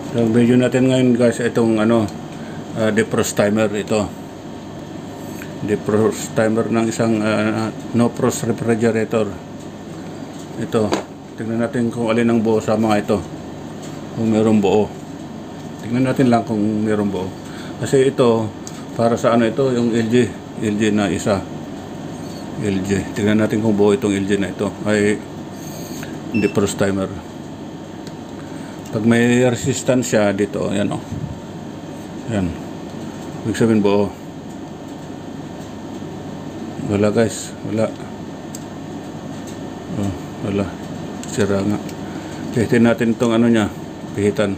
Ang video natin ngayon guys, itong defrost timer ito. Defrost timer ng isang no frost refrigerator. Ito, tingnan natin kung alin ang buo sa mga ito. Kung mayroong buo. Tingnan natin lang kung mayroong buo. Kasi ito, para sa ito, yung LG na isa. LG. Tingnan natin kung buo itong LG na ito. Ay defrost timer. Pag may resistance siya dito, ayan o. Ayan. Ibig sabihin buo. Wala guys, wala. Oh, wala. Sira nga. Pihitin natin itong niya. Pihitan.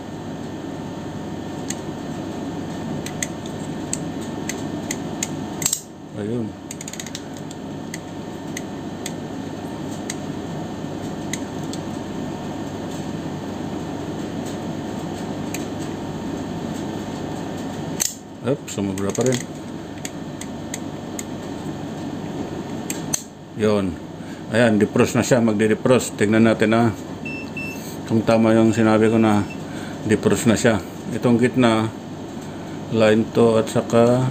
Ayun. Sumobra pa rin. Yun. Ayan, defrost na siya. Magde-defrost. Tingnan natin kung tama yung sinabi ko na defrost na siya. Itong gitna, line to at saka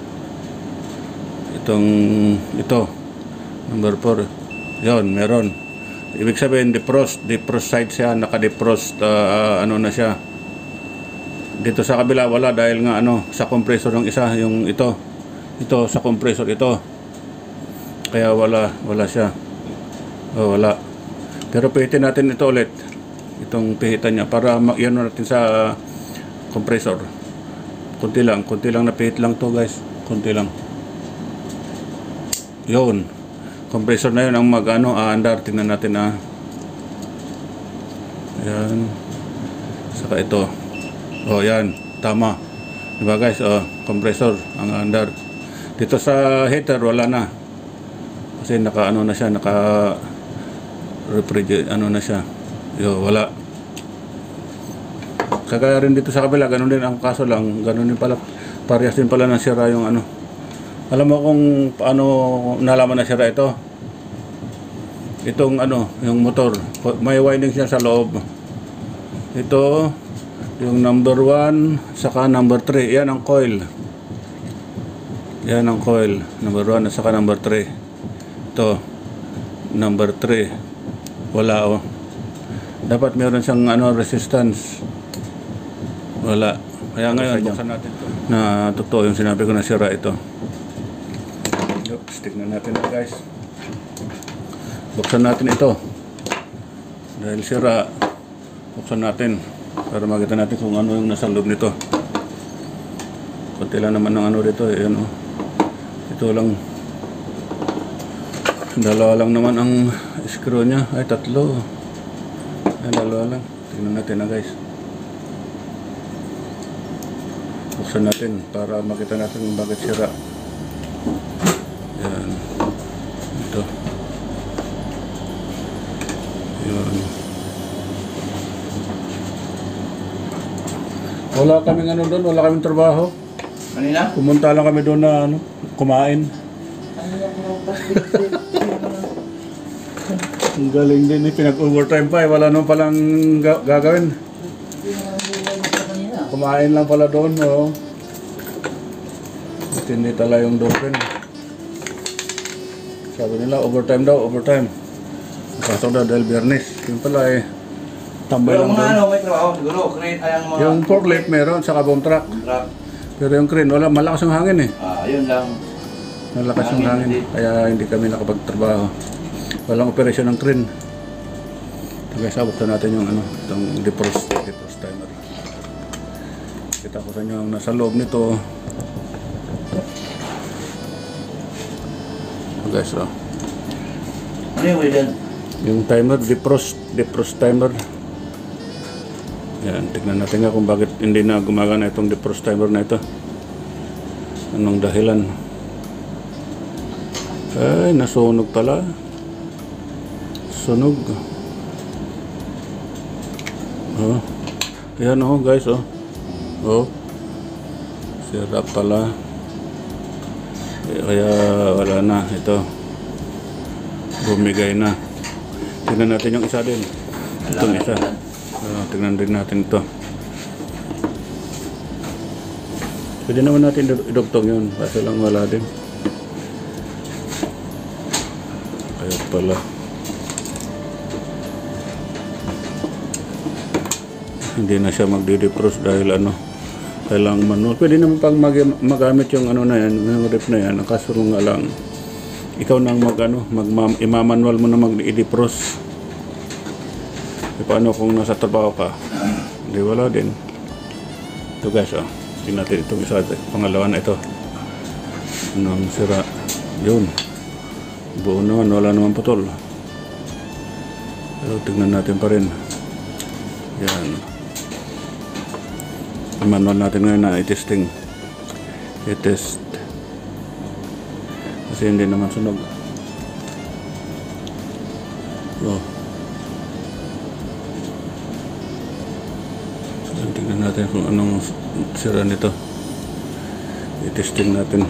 ito. Number 4. Yun, meron. Ibig sabihin, defrost side siya. Naka-defrost, na siya. Dito sa kabila wala dahil nga sa compressor ng isa, yung ito sa compressor ito, kaya wala siya. Wala. Pero pihitin natin ito ulit, itong pihitan niya para yan natin sa compressor. Kunti lang na pihit lang to guys, kunti lang. Yun, compressor na yun ang aandar. Tingnan natin ayan, saka ito. Yan, tama. Diba guys, compressor ang andar. Dito sa heater wala na. Kasi naka na siya, naka refrigerate na siya. Wala. Kagaya rin dito sa kabila, ganun din ang kaso lang, ganun din pala. Parehas din pala na sira yung Alam mo kung paano nalaman na sira ito? Itong yung motor, may winding siya sa loob. Ito yung number 1 saka number 3. Yan ang coil. Yan ang coil. Number 1 at saka number 3. Ito. Number 3. Wala Dapat meron siyang resistance. Wala. Kaya ngayon buksan natin ito. Na totoo yung sinabi ko na sira ito. Oops, tignan natin guys. Buksan natin ito. Dahil sira, buksan natin. Para makita natin kung ano yung nasa loob nito. Kunti lang naman ng dito. Ayan Ito lang. Dalawa lang naman ang screw nya. Ay, 3. Ayan, dalawa lang. Tingnan natin guys. Buksan natin para makita natin bakit sira. Ayan. Ito. Ayan. Wala kaming doon, wala kaming trabaho. Kanina? Pumunta lang kami doon na kumain. Ang galing din pinag-overtime pa wala nung palang gagawin. Kumain lang pala doon, Hindi tala yung doon. Sabi nila, overtime daw, overtime. Kaso daw dahil Biyernes. Yung pala tambay lang doon. May trabaho siguro, crane, Yung forklift meron, saka bomb truck. Pero yung crane, wala, malakas yung hangin yun lang. Malakas yung hangin, kaya hindi kami nakapagtrabaho. Walang operasyon ng crane. Kaya buksan natin yung itong defrost timer. Kita ko sa inyo ang nasa loob nito. Guys, Ano yung dyan? yung timer, defrost timer. Yan, tignan natin kung bakit hindi na gumagana itong defrost timer na ito. Anong dahilan? Ay, nasunog pala. Sunog. Ayan guys, sira pala. Kaya wala na ito. Bumigay na. Tingnan natin yung isa din. Itong isa. Tingnan din natin ito. Pwede naman natin idugtong yun, kaso lang wala din. Kaya pala hindi na siya magdi-defrost dahil ano, kailangan manual. Pwede naman pang magamit yung ano na yan, yung ref na yan. Kaso nga lang, ikaw nang imamanual mo na mag-i-defrost. E paano kung nasa trabaho ka? Hindi, wala din. Ito guys, tingnan natin itong isa, pangalawa na ito. Anong sira? Yun. Buo naman, wala naman putol. Pero tignan natin pa rin. Yan. Manual natin ngayon na i-testing. I-test. Kasi hindi naman sunog. So, tignan natin kung anong sira nito. I-testing natin.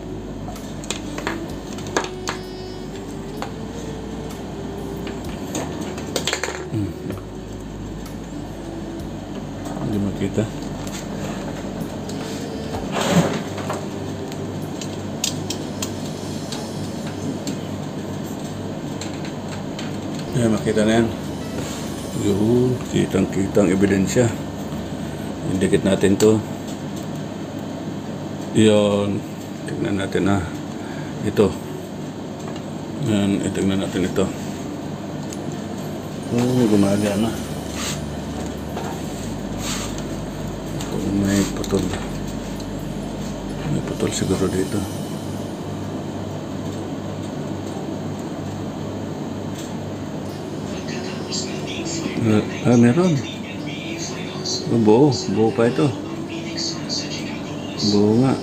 Hindi makita. Ayan, makita na yan. Yun, kitang-kitang ebidensya. Indikit natin to. Yun, tignan natin na ito. Yan, tignan natin ito. Gumagana. May putol. May putol siguro dito. Meron. Buo pa ito. Buo nga.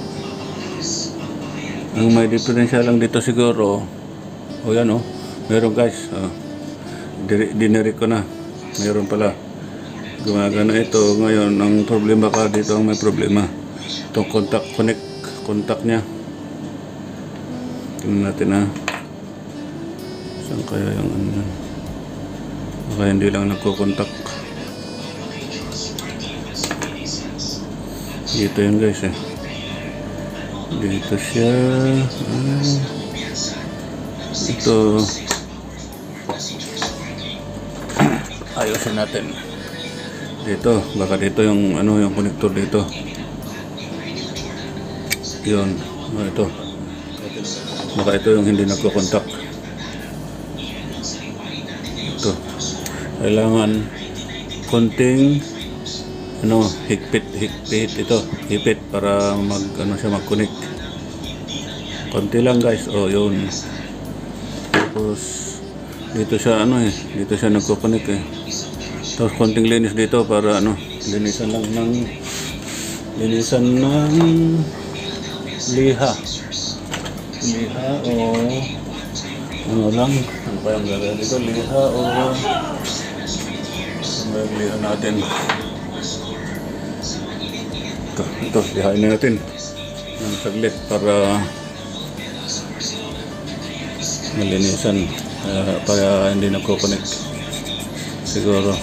Ang may diferensya lang dito siguro. Yan meron guys. Dinerick ko na. Meron pala. Gumagana ito. Ngayon, ang problema ka dito, ang may problema. Itong contact niya. Tingnan natin saan kaya yung ano yan? Baka hindi lang nagko-contact. Dito yun guys Dito siya. Ito. Ayusin natin. Dito, baka dito yung yung connector dito. Yun. Ito. Baka ito yung hindi nagko-contact. Ito. Kailangan konting higpit ito, higpit para mag-connect. Konti lang guys. Yun. Tapos dito siya dito siya nagko-connect Tapos konting linis dito para linisan ng liha o ano pa yung gagawin dito, liha o liha natin. Ito lihain natin ng saglit para malinisan para hindi nagko-connect siguro.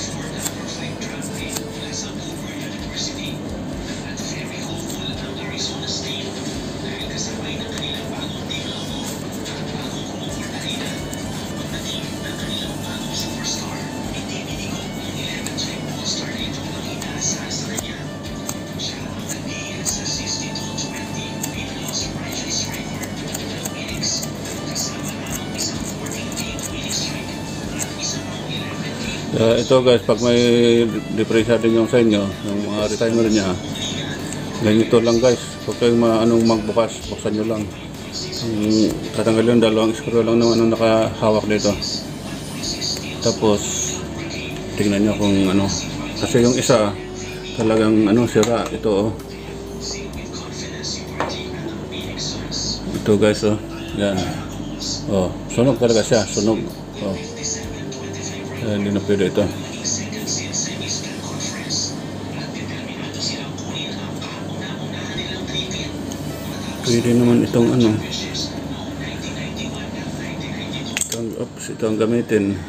Ito guys, pag may diferensya din yung sa inyo, yung mga retimer niya, ganito lang guys. Huwag kayong magbukas, buksan nyo lang. Tatanggal yun, dalawang screw lang naman nakahawak dito. Tapos tingnan nyo kung kasi yung isa talagang sira. Ito ito guys yan. Sunog talaga siya, sunog. Hindi na pwede ito. Pwede naman itong itong gamitin.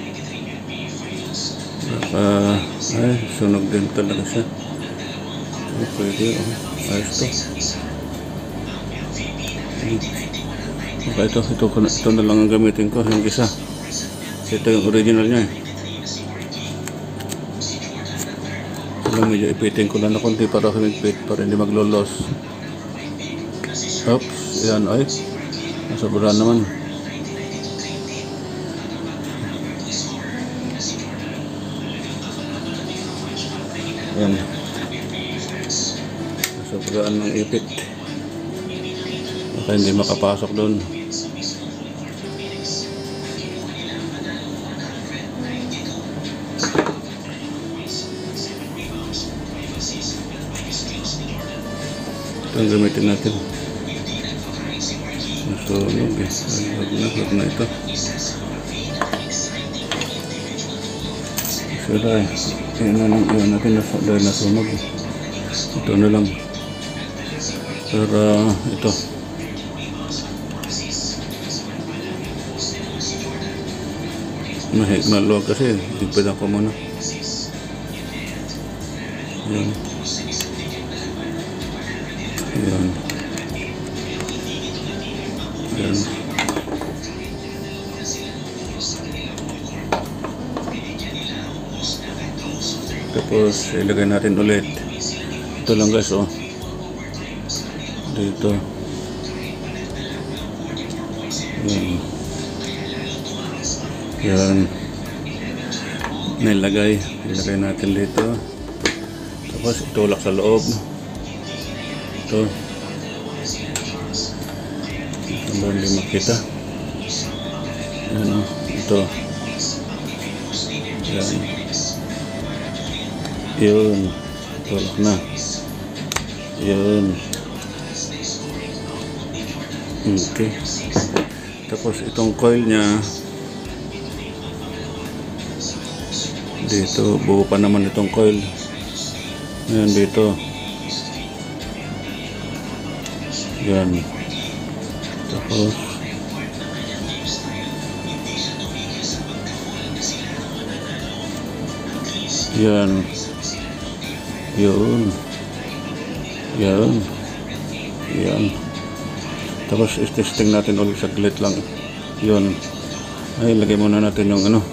Sunog din talaga siya. Pwede, ayos to. Okay, ito na lang ang gamitin ko, yung isa. Ito yung original niya eh. Alam, medyo ipitin ko lang na konti para humigpit, para hindi maglolos. Oops, yan, ay. Nasobra naman. Yan. Nasobraan ng ipit. Baka hindi makapasok doon. Ito ang gamitin natin. Nasunog eh. Huwag na ito. Sila eh. Iyan natin dahil nasunog. Ito na lang. Pero ito. Maluwag kasi. Higpitan ko muna. Yan. Yan. Yan. Tapos ilagay natin ulit. Ito lang guys, oh. Dito. Yan. Yan. Ilagay natin dito. Tapos itulak sa loob. Ito. Ito hindi makita. Yan, oh. Ito. Yan. Yun. Tulak na. Yun. Okay. Tapos itong coil niya dito, buo pa naman itong coil. Ayan dito. Yan. Tapos yan. Yun. Yan. Yan. Tapos testing natin ulit saglit lang. Yun. Ay, lagay muna natin yung ano,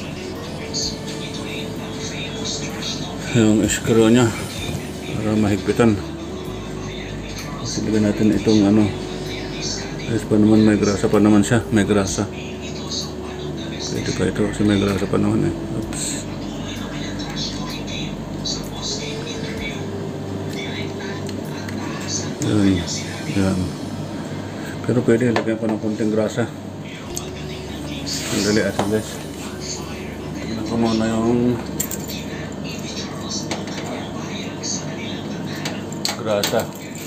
yung screw nya para mahigpitan. Silagay natin itong ano. Ayos pa naman, may grasa pa naman siya. May grasa. Pwede pa ito kasi may grasa pa naman eh. Oops. Yan. Yan. Pero pwede lagyan pa ng konting grasa. Sandali atin guys. Tignan ko muna yung grasa.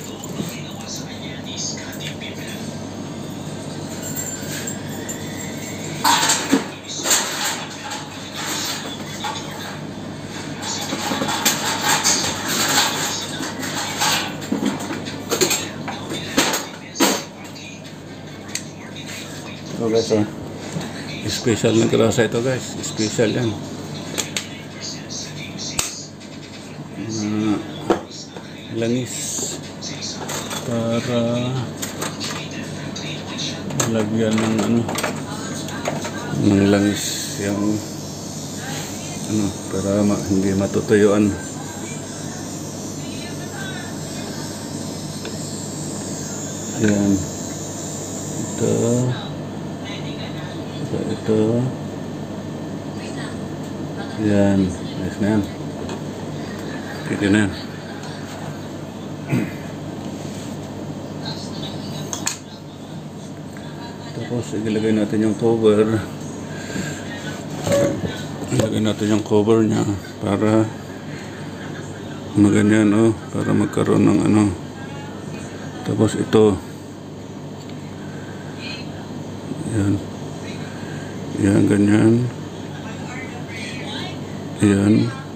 Ito guys, oh. Special na grasa ito guys. Special yan. Langis para lagyan ng ano, ng langis yung ano, para hindi matutuyuan. Yan. Ito. Yan. Ayos na yan. Pwede na yan. Tapos ilagay natin yung cover. Ilagay natin yung cover nya para maganyan, oh, para magkaroon ng ano. Tapos ito. Yan. Yan, ganyan. Yan.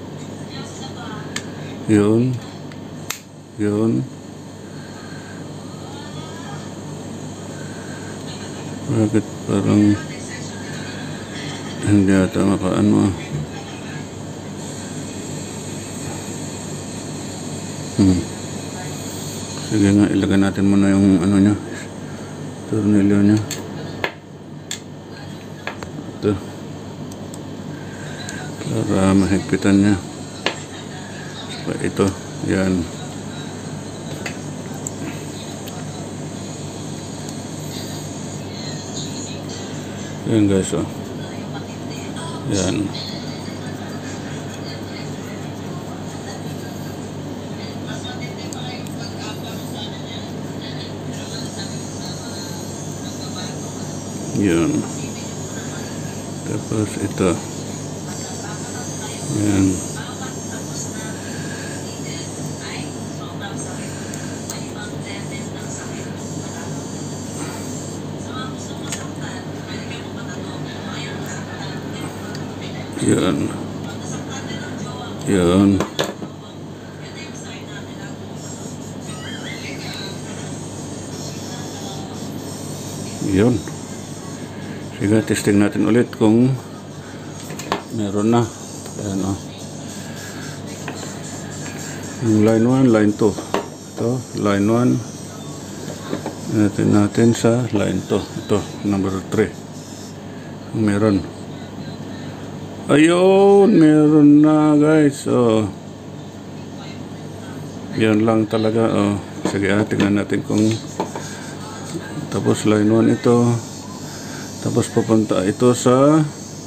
Yun. Yun. Bakit parang hindi ata makaano. Sige nga, ilagay natin muna yung ano niya, tornilyo niya. Ito. Para mahigpitan niya. So, ito, yan. Yan guys, oh. Yan. Yan. Tapos ito. Yan. Yan. Yan. Yun. Sige, testing natin ulit kung meron na. Ayan, oh. Yung line 1, line 2. Ito, line 1. Natin sa line 2. Ito, number 3. Meron. Ayun, meron na guys. Oh. Yan lang talaga. Oh. Sige, tingnan natin kung tapos line 1 ito. Tapos pupunta ito sa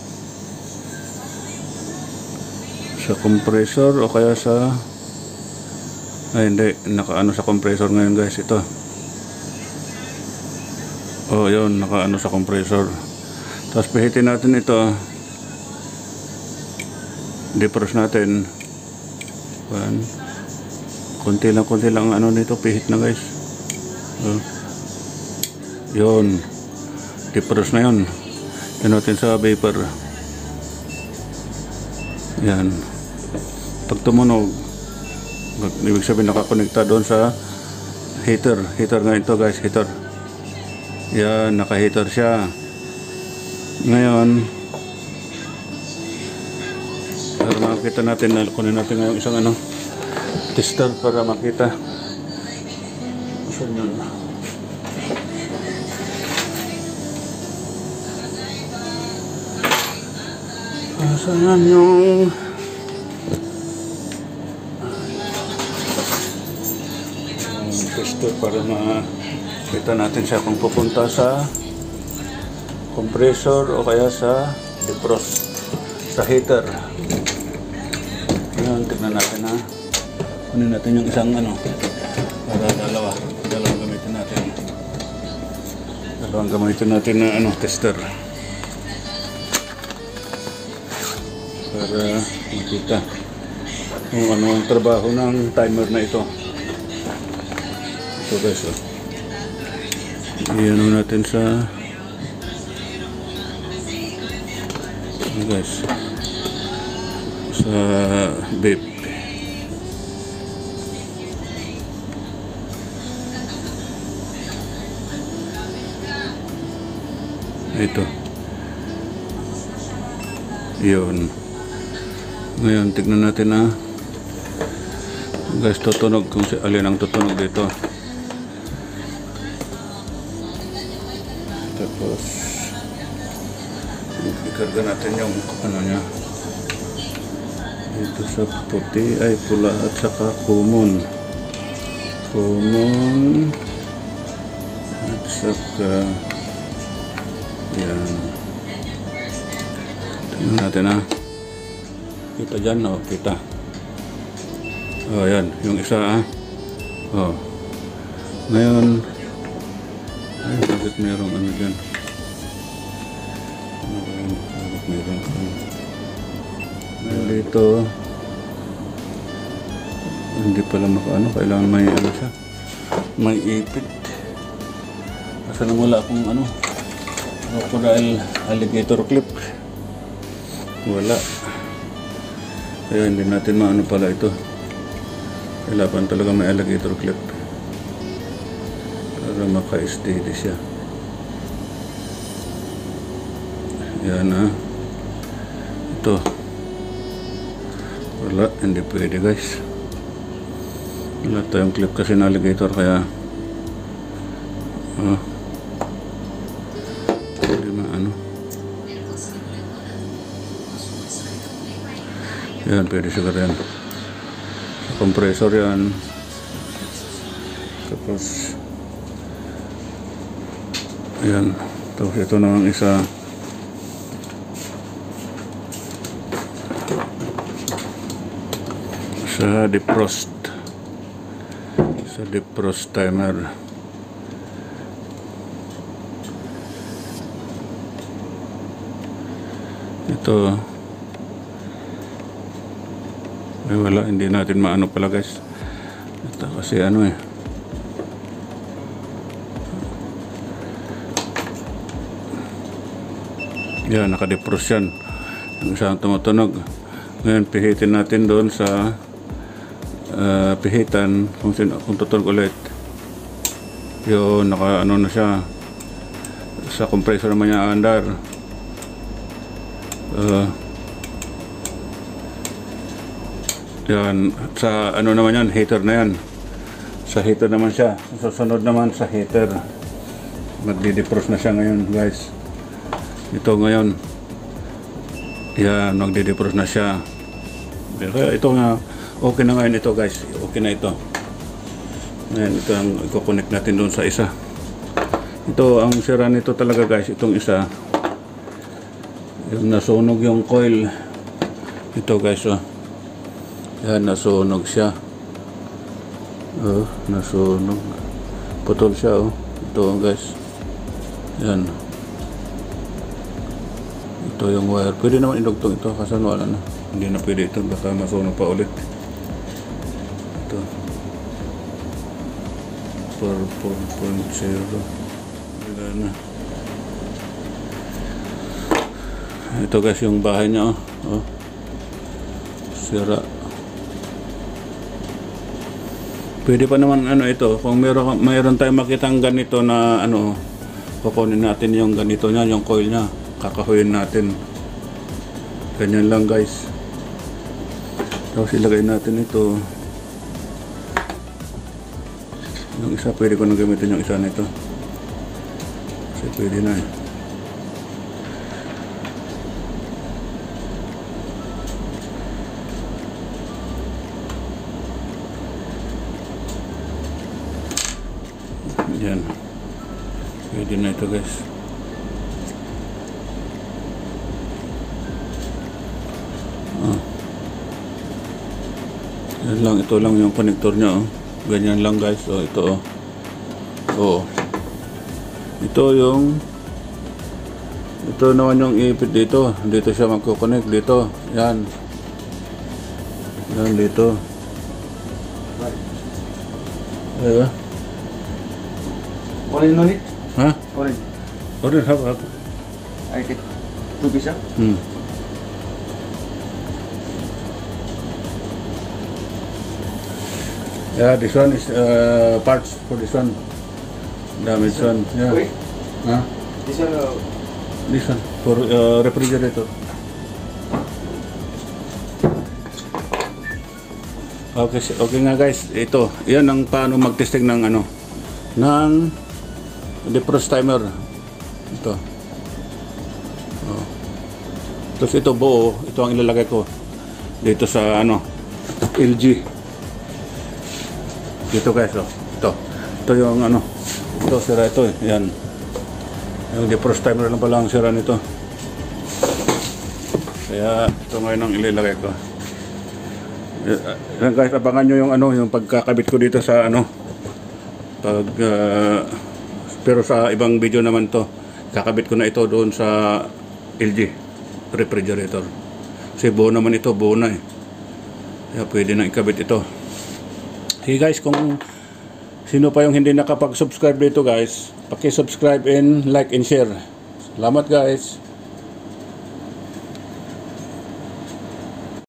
compressor o kaya sa hindi, nakaano sa compressor ngayon guys ito. Oh, yun, nakaano sa compressor. Tapos pihitin natin ito. Defrost natin. Konti lang ano nito, pihit na guys. Oh. Yun. Defrost na yun. Yan natin sa vapor. Yan. Pag tumunog, ibig sabihin nakakonekta doon sa heater. Heater nga ito guys, heater. Yan, naka-heater siya. Ngayon, para makita natin, kunin natin ngayong isang ano, tester para makita. Saan yun? Saan yung tester para makita natin siya kung pupunta sa compressor o kaya sa defrost, sa heater. Yan, tignan natin ha. Kunin natin yung isang ano para dalawang gamitin natin. Dalawang gamitin natin na ano, tester. Para makita kung ano ang trabaho ng timer na ito. Ito guys, oh. Iyan natin sa guys sa vape. Ito. Yun. Ngayon, tignan natin na guys, tutunog kung si alin ang tutunog dito. Tapos ikarga natin yung ano niya dito sa puti ay pula at saka common at saka yan. Tignan natin ha. Kita dyan, oh, kita. Oh, yan, yung isa, ah. Oh. Ngayon, ay, bakit mayroong ano dyan? Bakit mayroong ano? Ngayon dito, hindi pala makaano, kailangan may ano siya, may ipit. Kasi nang wala akong ano, crocodile alligator clip. Wala. Kaya hindi natin maano pala ito. Kailangan talaga may alligator clip para maka-steady siya. Yan ha. Ito. Wala, hindi pwede guys. Wala tayong clip kasi na alligator kaya hindi maano. Yan, pwede siguro yan. Sa compressor yan. Tapos yan. Tapos ito na ang isa. Sa defrost. Sa defrost timer. Ito. Ay wala, hindi natin maano pala guys. Ito kasi ano eh. Yan, naka-defrost yan. Yung isang tumutunog. Ngayon, pihitin natin doon sa pihitan kung tutunog ulit. Yung naka-ano na siya. Sa compressor naman niya andar. Yan, sa ano naman yan, heater na yan. Sa heater naman siya. Susunod naman sa heater. Magdi-defrost na siya ngayon guys. Ito ngayon. Yan, magdi-defrost na siya. Kaya ito nga, okay na ngayon ito guys. Okay na ito. Ngayon, ito ang i-connect natin doon sa isa. Ito, ang sira nito talaga guys, itong isa. Yung nasunog yung coil. Ito guys, oh. Yan, nasunog siya. Oh, nasunog. Putol siya, oh. Ito guys. Yan. Ito yung wire. Pwede naman idugtong ito kasi wala na. Hindi na pwede ito. Baka masunog pa ulit. Ito. 4.0. Wala na. Ito guys yung bahay niya. Oh. Sira. Pwede pa naman ano ito. Kung mayroon tayong makitang ganito na ano, kukunin natin yung ganito niya, yung coil niya. Kakahuyin natin. Ganyan lang guys. Tapos ilagay natin ito. Yung isa pwede ko nang gamitin yung isa nito. Kasi pwede na eh. Yan. Pwede na ito guys. Yan lang, ito lang yung connector niya, oh. Ganyan lang guys, oh, ito, oh. Oh. Ito yung ito naman yung ipit dito. Dito siya magko-connect dito. Yan. Yan dito. Ayo. Orin nunit? Ha? Orin. Orin, hap. Ay, tubig siya? Yeah, this one is parts for this one. Damage one. Yeah. Wait. Huh? This one, This one for refrigerator. Okay, okay nga guys. Ito, yan ang paano mag-testing ng ano, ng defrost timer. Ito. Oh. Tapos ito buo, ito ang ilalagay ko dito sa ano, LG. Dito guys, oh. Ito yung ano, ito sira ito eh. Yan. Yung defrost timer lang pala ang sira nito. Kaya ito ngayon ang ilalagay ko. Yan guys, abangan nyo yung ano, yung pagkakabit ko dito sa ano, pero sa ibang video naman to. Kakabit ko na ito doon sa LG refrigerator. Kasi buo naman ito, buo na eh. Kaya pwede na ikabit ito. Hey guys, kung sino pa yung hindi nakapag-subscribe dito guys, paki-subscribe and like and share. Salamat guys.